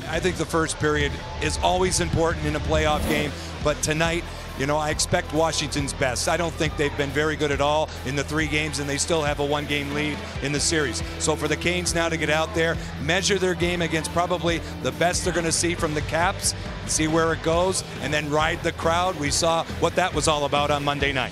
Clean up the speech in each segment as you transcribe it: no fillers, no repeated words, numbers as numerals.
I think the first period is always important in a playoff game, but tonight, you know, I expect Washington's best. I don't think they've been very good at all in the 3 games, and they still have a 1-game lead in the series. So for the Canes now to get out there, measure their game against probably the best they're going to see from the Caps, see where it goes, and then ride the crowd. We saw what that was all about on Monday night.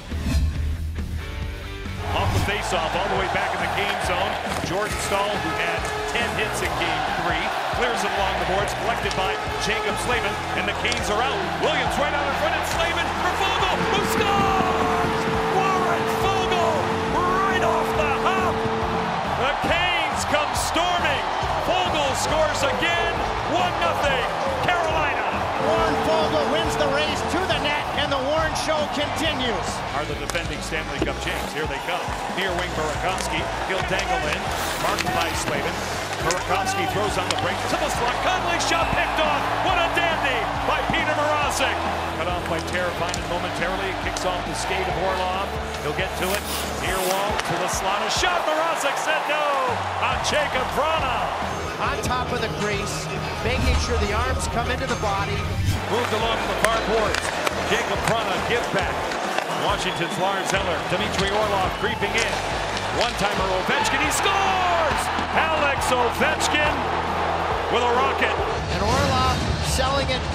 Off the faceoff, all the way back in the Cane zone. Jordan Staal, who had 10 hits in Game 3, clears it along the boards, collected by Jacob Slavin, and the Canes are out. Williams right out in front, and Slavin for Foegele, who scores! Warren Foegele right off the hop. The Canes come storming. Foegele scores again, 1-0, Carolina. Warren Foegele wins the race to the net, and the Warren show continues. Are the defending Stanley Cup champs. Here they come. Near wing Burakovsky. He'll dangle in. Marked by Slavin. Burakovsky throws on the break to the slot. Conley shot picked off. What a dandy by Peter Mrazek. Cut off by Teravainen momentarily. Kicks off the skate of Orlov. He'll get to it. Near wall to the slot. A shot. Mrazek said no on Jacob Vrana. On top of the crease, making sure the arms come into the body. Moved along the far boards. Jacob Vrana give back. Washington's Lars Eller, Dmitry Orlov creeping in. One-timer Ovechkin, he scores! Alex Ovechkin with a rocket. And Orlov selling it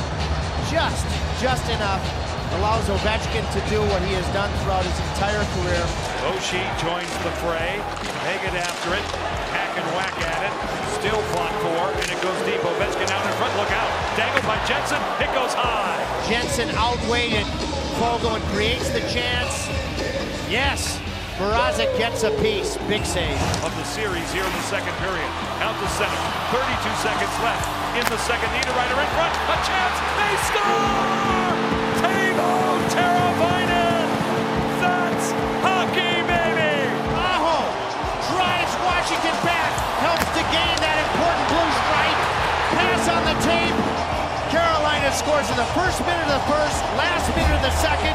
just enough. Allows Ovechkin to do what he has done throughout his entire career. Oshie joins the fray. They get after it. Hack and whack at it. Still fought for, and it goes deep. Ovechkin out in front, look out. Dangled by Jensen, it goes high. Jensen outweighted Foegele and creates the chance. Yes, Mrazek gets a piece. Big save. Of the series here in the second period. Out to center. 32 seconds left. In the second, Niederreiter in front. A chance. They score! Teuvo Teravainen! That's hockey, baby! Aho drives Washington back. Helps to gain that important blue stripe. Pass on the tape. Carolina scores in the first minute of the first, last minute of the second.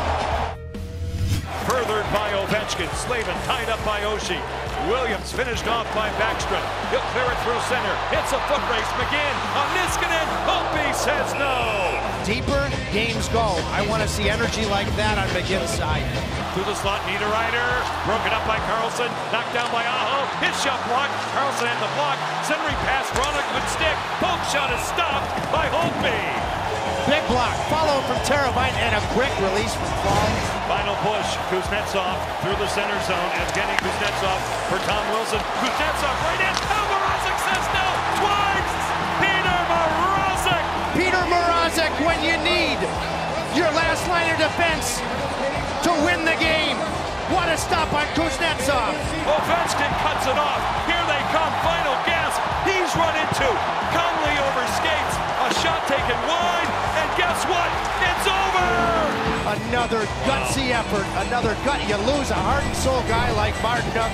Furthered by Ovechkin. Slavin tied up by Oshie. Williams finished off by Backstrom. He'll clear it through center. Hits a foot race. McGinn on Niskanen. Holtby says no. Deeper games go. I want to see energy like that on McGinn's side. Through the slot, Niederreiter. Broken up by Carlson. Knocked down by Aho. His shot blocked. Carlson had the block. Centering pass. Ronick would stick. Poke shot is stopped by Holtby. Big block, follow from Teravainen, and a quick release from Fall. Final push, Kuznetsov through the center zone. Evgeny Kuznetsov for Tom Wilson. Kuznetsov right in. Oh, Mrazek says no twice. Peter Mrazek. Peter Mrazek when you need your last line of defense to win the game. What a stop on Kuznetsov. Ovechkin cuts it off. Here they come. Final gasp. He's run into Conley over skates. A shot taken wide. And guess what? It's over! Another gutsy effort, another gut. You lose a heart and soul guy like Martinook.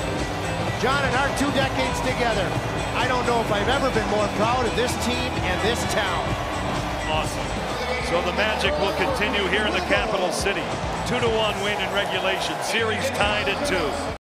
John, in our 2 decades together, I don't know if I've ever been more proud of this team and this town. Awesome. So the magic will continue here in the capital city. 2-1 win in regulation. Series tied at 2.